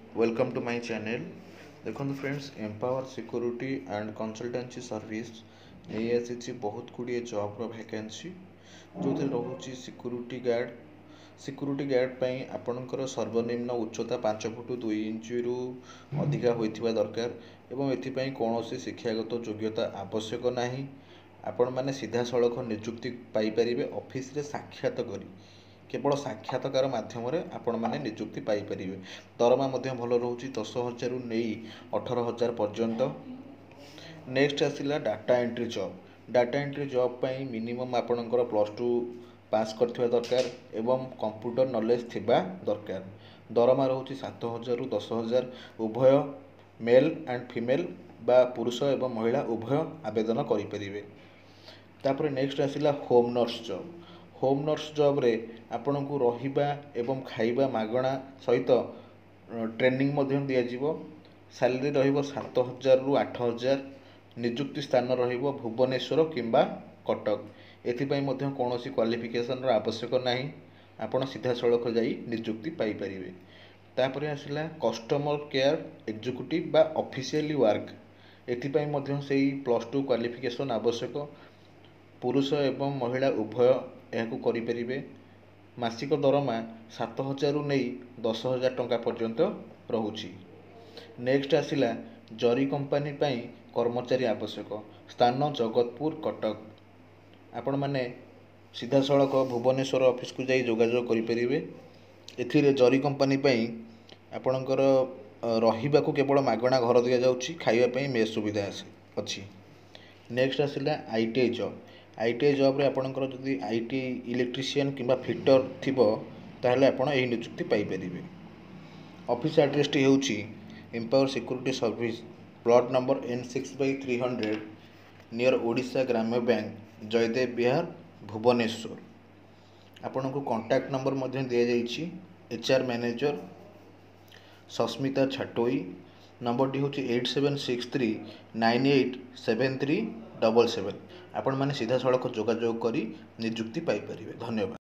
Welcome to my channel. देखो friends Empower security and consultancy service नहीं आसी बहुत गुड़िए जॉब्र वैकेंसी जो रोचे सिक्यूरीटी गार्ड पाई आपणकर सर्वनिम्न उच्चता 5 फुट 2 इंच रु अधिका होइथिबा दरकार एवं एथिपाई कौन शिक्षागत योग्यता आवश्यक नहीं। आपण मैंने सीधा सड़क निजुक्ति पाइपर ऑफिस रे साक्षात करी केवल साक्षात्कार मध्यम आपण मैंने निजुक्ति पाइपर। दरमा भल रोचे 10,000 रु नहीं 18,000 पर्यंत। नेक्स्ट आसला data entry job. Data entry job पाई मिनिमम आपणकर +2 पास करथिबा दरकार एवं कंप्यूटर नॉलेज थिबा दरकार। दरमा रोचे 7,000 रु 10,000 उभय मेल एंड फीमेल बा पुरुष एवं महिला उभय आवेदन करें। तापर नेक्स्ट आसला home nurse job. Home nurse job रे आपण को रहिबा एवं खाइबा मागणा सहित ट्रेनिंग दिज्व। सैलरी रहिबो 7,000 रु 8,000। निजुक्ति स्थान रहिबो भुवनेश्वर किंबा कटक। एथिपाई कौन क्वालिफिकेशन आवश्यक नहीं। आपण सीधा सड़क जाई निजुक्ति पाई परिवे। तापर आसला कस्टमर केयर एग्जीक्यूटिव बा ऑफिशियली वर्क। एथिपाई से +2 क्वालिफिकेशन आवश्यक। पुरुष एवं महिला उभय यह करें। मासिक दरमा 7,000 रु नहीं 10,000 टंका पर्यंत रोची। नेक्स्ट आसला जरी कंपनी पाई कर्मचारी आवश्यक। स्थान जगतपुर कटक। आपण मैंने सीधा सड़क भुवनेश्वर ऑफिस को जाई जोगाजोग करें। एथिरे जरी कंपनी पाई आपणकर रहिबा को केवल मागणा घर दि जाउछि, खाइबा मेस सुविधा अच्छी। नेक्स्ट आसला आईटीआई जॉब। आईटीआई जॉब रे आपणकर जदि आईटीआई इलेक्ट्रीशियन किंबा फिटर थिबो ताहले आपण एही नियुक्ति पाई परिबे। ऑफिस एड्रेस टी हेउछि Empower security service plot number N6/300 near Odisha ग्राम्य बैंक जयदेव विहार भुवनेश्वर। आपण को कांटेक्ट नंबर मध्य दिया जाइछि। एचआर मैनेजर सस्मिता छटोई। नंबर टी होची 8763987377। आपण माने सीधा सड़क जोगाजोग करी निजुक्ति पाई परिबे। धन्यवाद।